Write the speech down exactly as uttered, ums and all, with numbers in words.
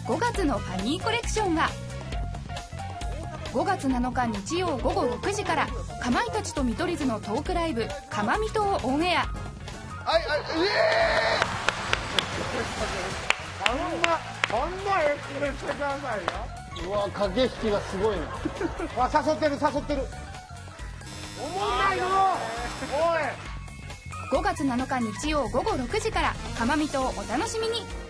ごがつのファニーコレクションはごがつなのか日曜ごごろくじからかまいたちと見取り図のトークライブ「かまみと」をオンエア。 はいはい、ええー、あんまあんまえこれしてくださいよ。うわ、駆け引きがすごいな。わ、誘ってる誘ってる。おもんないの。おい。 ごがつなのか日曜ごごろくじからかまみとをお楽しみに。